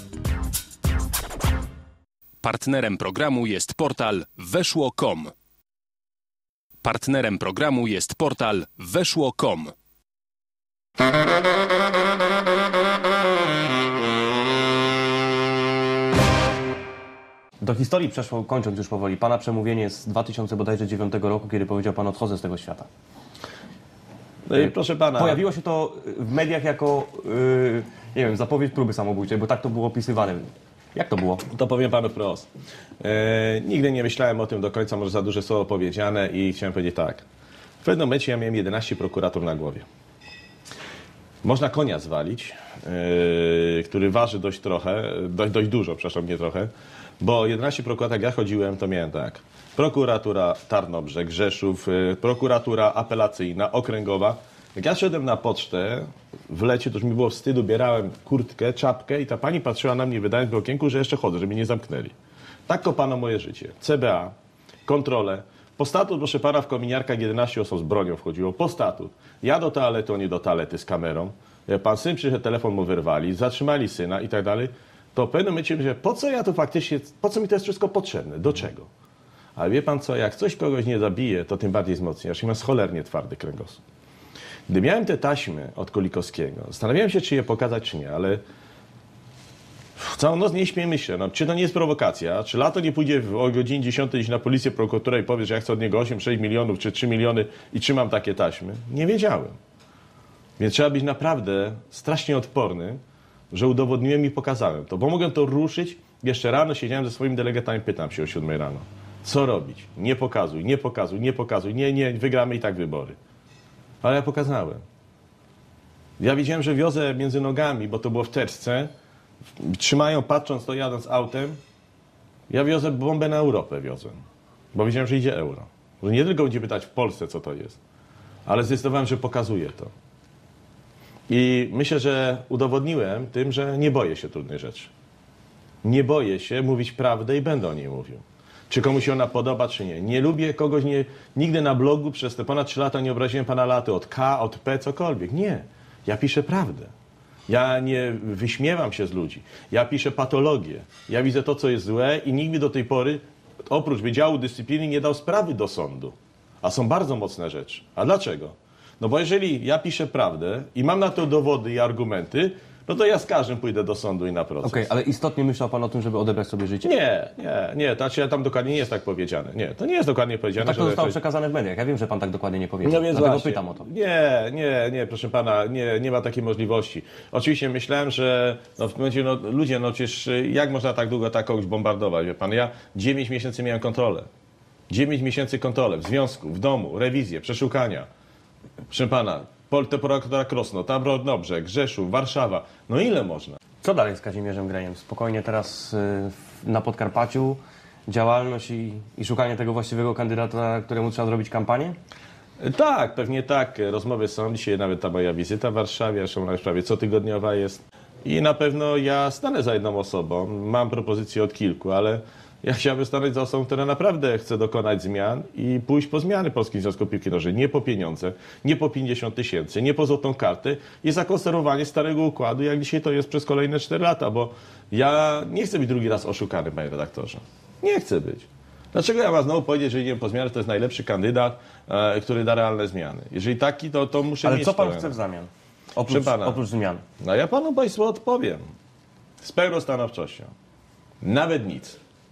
Partnerem programu jest portal weszło kropka com. Partnerem programu jest portal weszło kropka com. Do historii przeszło, kończąc już powoli, pana przemówienie z dwa tysiące dziewiątego roku, kiedy powiedział pan: odchodzę z tego świata. No i proszę pana. Pojawiło się to w mediach jako, yy, nie wiem, zapowiedź próby samobójczej, bo tak to było opisywane. Jak to było? To powiem panu wprost. E, nigdy nie myślałem o tym do końca, może za duże słowo powiedziane i chciałem powiedzieć tak. W pewnym momencie ja miałem jedenaście prokuratur na głowie. Można konia zwalić, e, który waży dość trochę, dość, dość dużo, przepraszam, nie trochę, bo jedenaście prokuratur, jak ja chodziłem, to miałem tak. Prokuratura Tarnobrzeg, Rzeszów, e, prokuratura apelacyjna, okręgowa. Jak ja szedłem na pocztę w lecie, to już mi było wstydu, bierałem kurtkę, czapkę i ta pani patrzyła na mnie, wydając w okienku, że jeszcze chodzę, żeby mnie nie zamknęli. Tak kopano moje życie. C B A, kontrole. Po statut, proszę pana, w kominiarkach jedenaście osób z bronią wchodziło. Po statut. Ja do toalety, oni do toalety z kamerą. Pan syn przyszedł, telefon mu wyrwali, zatrzymali syna i tak dalej. To w pewnym momencie myślę, po co ja tu faktycznie, po co mi to jest wszystko potrzebne? Do czego? Ale wie pan co, jak coś kogoś nie zabije, to tym bardziej wzmocni. Aż mam cholernie twardy kręgosłup. Gdy miałem te taśmy od Kulikowskiego, zastanawiałem się, czy je pokazać, czy nie, ale całą noc nie śpię, myślę, no, czy to nie jest prowokacja, czy Lato nie pójdzie o godzinie dziesiątej iść na policję, prokuraturę i powie, że ja chcę od niego osiem, sześć milionów, czy trzy miliony i trzymam takie taśmy. Nie wiedziałem. Więc trzeba być naprawdę strasznie odporny, że udowodniłem i pokazałem to, bo mogłem to ruszyć. Jeszcze rano siedziałem ze swoimi delegatami, pytam się o siódmej rano. Co robić? Nie pokazuj, nie pokazuj, nie pokazuj, nie, nie, wygramy i tak wybory. Ale ja pokazałem. Ja widziałem, że wiozę między nogami, bo to było w teczce. Trzymają, patrząc to, jadąc autem. Ja wiozę bombę na Europę, wiozłem. Bo wiedziałem, że idzie euro. Że nie tylko będzie pytać w Polsce, co to jest. Ale zdecydowałem, że pokazuję to. I myślę, że udowodniłem tym, że nie boję się trudnej rzeczy. Nie boję się mówić prawdę i będę o niej mówił. Czy komuś się ona podoba, czy nie. Nie lubię kogoś, nie, nigdy na blogu przez te ponad trzy lata nie obraziłem pana Laty od K, od P, cokolwiek. Nie. Ja piszę prawdę. Ja nie wyśmiewam się z ludzi. Ja piszę patologię. Ja widzę to, co jest złe i nikt mi do tej pory, oprócz Wydziału Dyscypliny, nie dał sprawy do sądu. A są bardzo mocne rzeczy. A dlaczego? No bo jeżeli ja piszę prawdę i mam na to dowody i argumenty, no to ja z każdym pójdę do sądu i na proces. Okej, okay, ale istotnie myślał pan o tym, żeby odebrać sobie życie? Nie, nie, nie. To znaczy, tam dokładnie nie jest tak powiedziane. Nie, to nie jest dokładnie powiedziane. No tak to że zostało ktoś... przekazane w mediach. Ja wiem, że pan tak dokładnie nie powiedział. No więc Dlatego właśnie. pytam o to. Nie, nie, nie, proszę pana, nie, nie ma takiej możliwości. Oczywiście myślałem, że no, w tym momencie, no, ludzie, no przecież jak można tak długo tak kogoś bombardować, wie pan? Ja dziewięć miesięcy miałem kontrolę. dziewięć miesięcy kontrole w związku, w domu, rewizje, przeszukania. Proszę pana, Prokuratura Krosno, tam Rodnobrzeg, Rzeszów, Warszawa. No ile można? Co dalej z Kazimierzem Grejem? Spokojnie teraz y, na Podkarpaciu działalność i, i szukanie tego właściwego kandydata, któremu trzeba zrobić kampanię? Tak, pewnie tak. Rozmowy są. Dzisiaj nawet ta moja wizyta w Warszawie, zresztą ona już prawie cotygodniowa jest. I na pewno ja stanę za jedną osobą. Mam propozycje od kilku, ale ja chciałbym stanąć za osobą, która naprawdę chce dokonać zmian i pójść po zmiany Polskiego Związku Piłki Nożnej. Nie po pieniądze, nie po pięćdziesiąt tysięcy, nie po złotą kartę i zakonserwowanie starego układu, jak dzisiaj to jest przez kolejne cztery lata, bo ja nie chcę być drugi raz oszukany, panie redaktorze. Nie chcę być. Dlaczego ja mam znowu powiedzieć, że idziemy po zmianę, to jest najlepszy kandydat, e, który da realne zmiany? Jeżeli taki, to, to muszę Ale mieć... co pan to, chce w zamian? Oprócz, pana. oprócz zmian. No ja panu państwu odpowiem. Z pełną stanowczością. Nawet nic.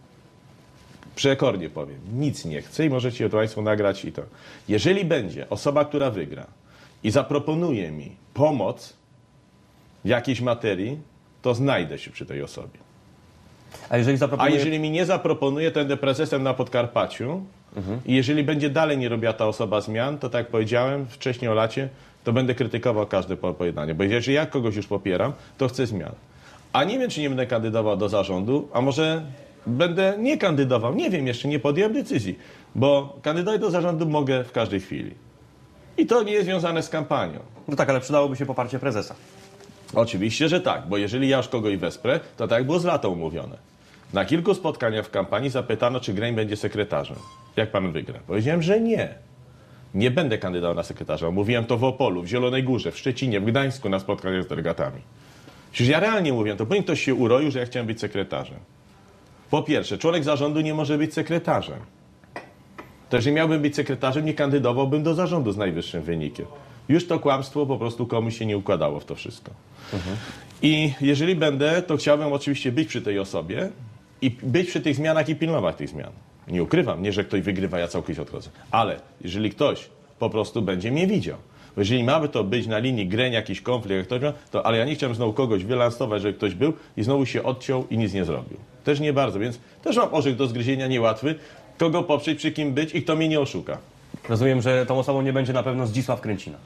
Przekornie powiem. Nic nie chcę i możecie to państwo nagrać i to. Jeżeli będzie osoba, która wygra i zaproponuje mi pomoc w jakiejś materii, to znajdę się przy tej osobie. A jeżeli A zaproponuje... jeżeli mi nie zaproponuje, to będę prezesem na Podkarpaciu mhm. i jeżeli będzie dalej nie robiła ta osoba zmian, to tak jak powiedziałem wcześniej o lacie, to będę krytykował każde pojednanie. Bo jeżeli ja kogoś już popieram, to chcę zmian. A nie wiem, czy nie będę kandydował do zarządu, a może będę nie kandydował. Nie wiem, jeszcze nie podjąłem decyzji, bo kandydować do zarządu mogę w każdej chwili. I to nie jest związane z kampanią. No tak, ale przydałoby się poparcie prezesa. Oczywiście, że tak, bo jeżeli ja już kogoś wesprę, to tak jak było z lata umówione. Na kilku spotkaniach w kampanii zapytano, czy Greń będzie sekretarzem. Jak pan wygra? Powiedziałem, że nie. Nie będę kandydował na sekretarza. Mówiłem to w Opolu, w Zielonej Górze, w Szczecinie, w Gdańsku na spotkaniach z delegatami. Przecież ja realnie mówię, to powinien ktoś się uroił, że ja chciałem być sekretarzem. Po pierwsze, członek zarządu nie może być sekretarzem. To jeżeli miałbym być sekretarzem, nie kandydowałbym do zarządu z najwyższym wynikiem. Już to kłamstwo po prostu komuś się nie układało w to wszystko. Mhm. I jeżeli będę, to chciałbym oczywiście być przy tej osobie i być przy tych zmianach i pilnować tych zmian. Nie ukrywam, nie, że ktoś wygrywa, ja całkowicie odchodzę. Ale jeżeli ktoś po prostu będzie mnie widział, bo jeżeli mamy to być na linii Greń, jakiś konflikt, jak ktoś, to, ale ja nie chciałem znowu kogoś wylansować, żeby ktoś był i znowu się odciął i nic nie zrobił. Też nie bardzo, więc też mam orzech do zgryzienia niełatwy, kogo poprzeć, przy kim być i kto mnie nie oszuka. Rozumiem, że tą osobą nie będzie na pewno Zdzisław Kręcina.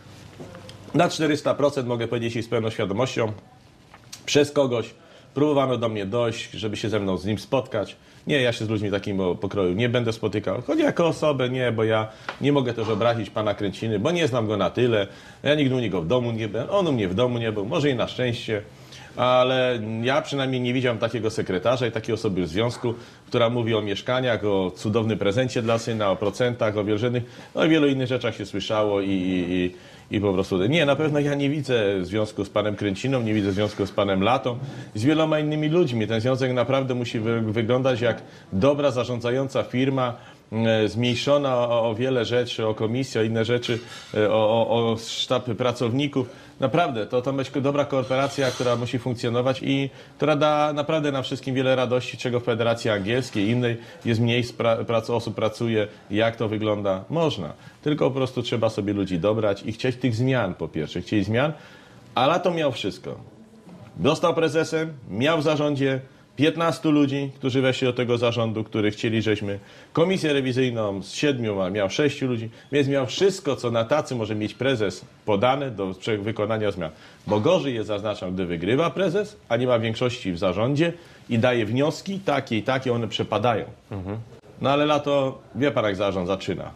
Na czterysta procent mogę powiedzieć i z pełną świadomością, przez kogoś próbowano do mnie dojść, żeby się ze mną z nim spotkać. Nie, ja się z ludźmi takiego pokroju nie będę spotykał. Chodzi jako osobę, nie, bo ja nie mogę też obrazić pana Kręciny, bo nie znam go na tyle. Ja nigdy u niego w domu nie byłem, on u mnie w domu nie był, może i na szczęście. Ale ja przynajmniej nie widziałem takiego sekretarza i takiej osoby w związku, która mówi o mieszkaniach, o cudownym prezencie dla syna, o procentach, o wierzynych, no i wielu innych rzeczach się słyszało i, i, i po prostu... Nie, na pewno ja nie widzę związku z panem Kręciną, nie widzę związku z panem Latą, z wieloma innymi ludźmi. Ten związek naprawdę musi wy, wyglądać jak dobra, zarządzająca firma, zmniejszona o, o wiele rzeczy, o komisję, o inne rzeczy, o, o, o sztab pracowników. Naprawdę, to, to będzie dobra kooperacja, która musi funkcjonować i która da naprawdę nam wszystkim wiele radości, czego w Federacji Angielskiej, innej jest mniej pra, prac, osób pracuje, jak to wygląda. Można. Tylko po prostu trzeba sobie ludzi dobrać i chcieć tych zmian, po pierwsze. Chcieli zmian, a Lato miał wszystko. Został prezesem, miał w zarządzie piętnastu ludzi, którzy weszli do tego zarządu, których chcieli, żeśmy komisję rewizyjną z siedmiu, a miał sześciu ludzi, więc miał wszystko, co na tacy może mieć prezes podane do wykonania zmian. Bo gorzej jest, zaznaczam, gdy wygrywa prezes, a nie ma większości w zarządzie i daje wnioski takie i takie, one przepadają. Mhm. No ale Lato, wie pan jak zarząd zaczyna.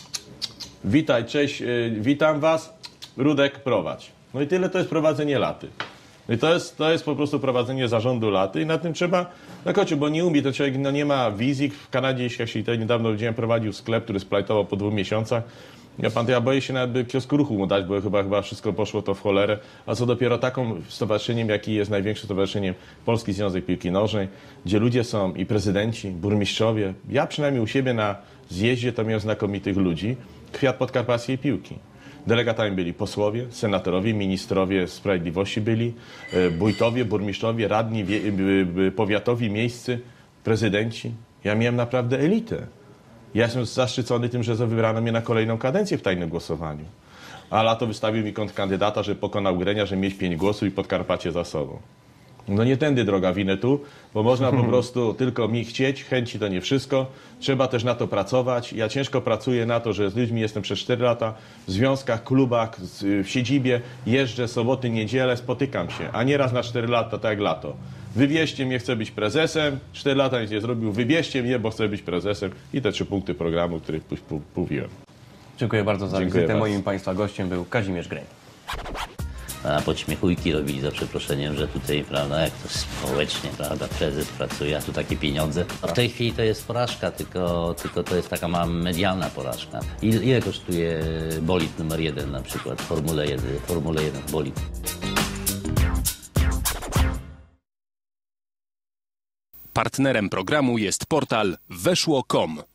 Witaj, cześć, yy, witam was, Rudek, prowadź. No i tyle to jest prowadzenie Laty. I to jest, to jest po prostu prowadzenie zarządu Laty i na tym trzeba nakończyć, bo nie umie, ten człowiek no, nie ma wizji. W Kanadzie, jak się tutaj niedawno widziałem, prowadził sklep, który splajtował po dwóch miesiącach. Ja pan, to ja boję się nawet by kiosku ruchu mu dać, bo chyba, chyba wszystko poszło to w cholerę. A co dopiero taką stowarzyszeniem, jaki jest największym stowarzyszeniem Polski Związek Piłki Nożnej, gdzie ludzie są i prezydenci, burmistrzowie. Ja przynajmniej u siebie na zjeździe to miałem znakomitych ludzi. Kwiat podkarpackiej piłki. Delegatami byli posłowie, senatorowie, ministrowie sprawiedliwości byli, wójtowie, burmistrzowie, radni, powiatowi, miejscy, prezydenci. Ja miałem naprawdę elitę. Ja jestem zaszczycony tym, że wybrano mnie na kolejną kadencję w tajnym głosowaniu. A Lato wystawił mi kontrkandydata, że pokonał Grenia, że mieć pięć głosów i Podkarpacie za sobą. No nie tędy droga Winnetu, bo można po prostu tylko mi chcieć, chęci to nie wszystko. Trzeba też na to pracować. Ja ciężko pracuję na to, że z ludźmi jestem przez cztery lata w związkach, klubach, w siedzibie, jeżdżę soboty, niedzielę, spotykam się, a nie raz na cztery lata, tak jak lato. Wybierzcie mnie, chcę być prezesem, cztery lata nic nie zrobił, wybierzcie mnie, bo chcę być prezesem i te trzy punkty programu, o których mówiłem. Dziękuję bardzo za Dziękuję wizytę. bardzo. Moim Państwa gościem był Kazimierz Greń. A podśmiechujki robili za przeproszeniem, że tutaj, prawda, jak to społecznie, prawda, prezes pracuje, a tu takie pieniądze. W tej chwili to jest porażka, tylko, tylko to jest taka mała medialna porażka. Ile, ile kosztuje bolid numer jeden na przykład, Formule jeden, Formule jeden bolid? Partnerem programu jest portal weszło kropka com.